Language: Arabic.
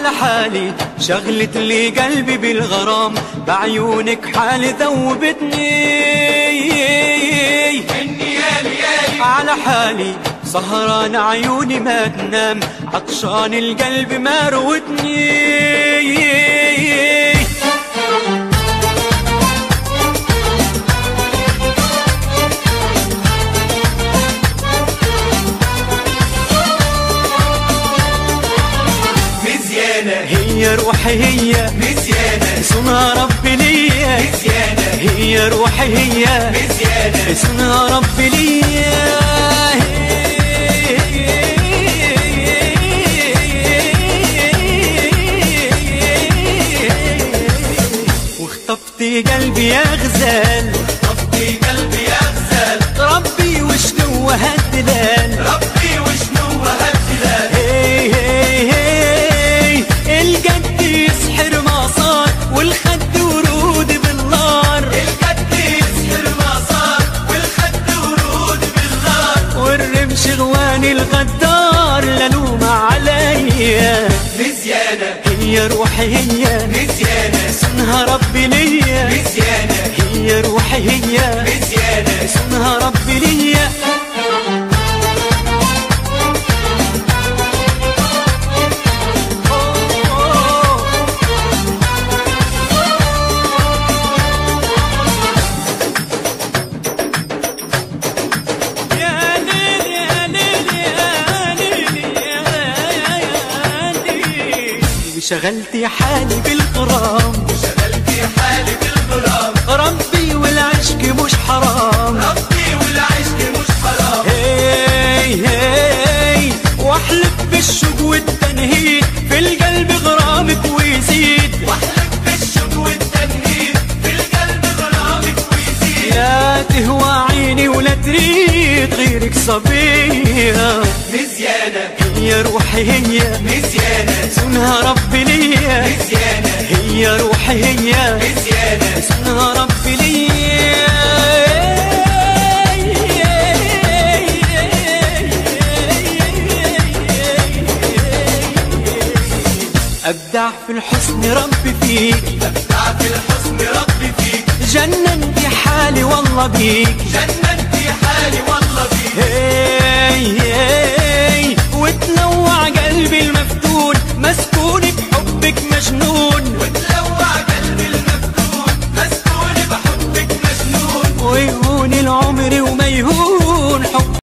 على حالي، شغلت لي قلبي بالغرام، بعيونك حالي ذوبتني. على حالي سهران عيوني ما تنام، عطشان القلب ما روتني. هي روحي هي مزيانة، صنها ربي ليا. مزيانة هي روحي هي مزيانة، صنها ربي ليا. واخطفتي قلبي يا غزال، خطفتي قلبي يا غزال، ربي وشنو هالدلال، ربي وشنو هالدلال. هي هي هي القد يسحر ما صار، والخد ورود بالنار، القد يسحر ما صار، والخد ورود بالنار، والرمش غواني الغدار للوم عليا. مزيانة هي روحي هي مزيانة، صنها ربي ليا. مزيانة هي روحي هي مزيانة، صنها ربي ليا. شغلتي حالي بالغرام، شغلتي حالي بالغرام، ربي والعشق مش حرام، ربي والعشق مش حرام. هي هي واحلف بالشوق والتنهيد، في القلب غرامك ويزيد، واحلف بالشوق والتنهيد، في القلب غرامك ويزيد. لا تهوى عيني ولا تريد غيرك صبية. مزيانة هي روحي هي مزيانة، صنها ربي ليا. مزيانة هي روحي هي مزيانة، صنها ربي ليا. أبدع في الحسن ربي فيك، أبدع في الحسن ربي فيك، جننتي حالي والله بيك. جننتي حالي والله بيك. هي هي وتلوع قلبي المفتون، مسكون بحبك مجنون، وتلوع قلبي المفتون، مسكون بحبك مجنون. ويهون العمر